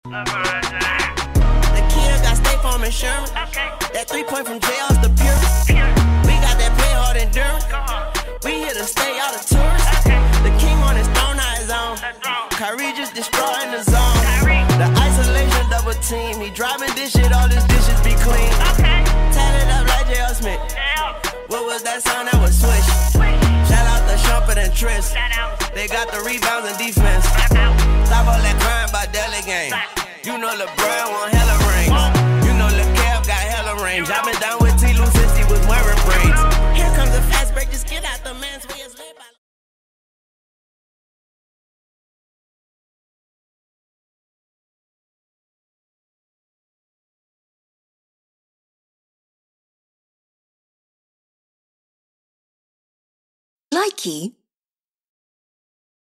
The kid got State Farm insurance. That 3-point from JR's the purest. We got that play hard endurance. We here to stay out of tourists. The king on his throne, not his own. Kyrie just destroying the zone. The isolation double team. He driving this shit, all his dishes be clean. Tatted up like J.R. Smith. What was that sound? That was Swish. Shout out to Shumpert and Triss. They got the rebounds and defense. Stop all that crying by Deli game. You know LeBron want hella rings. You know LeCav got hella range. I've been down with T-Lou since he was wearing braids. Here comes a fast break, just get out the man's way. It's led by Likey